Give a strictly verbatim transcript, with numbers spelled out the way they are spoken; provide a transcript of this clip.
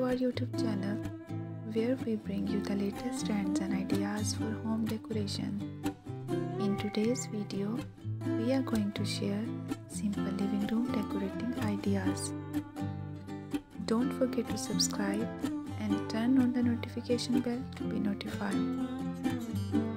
our YouTube channel where we bring you the latest trends and ideas for home decoration. In today's video, we are going to share simple living room decorating ideas. Don't forget to subscribe and turn on the notification bell to be notified.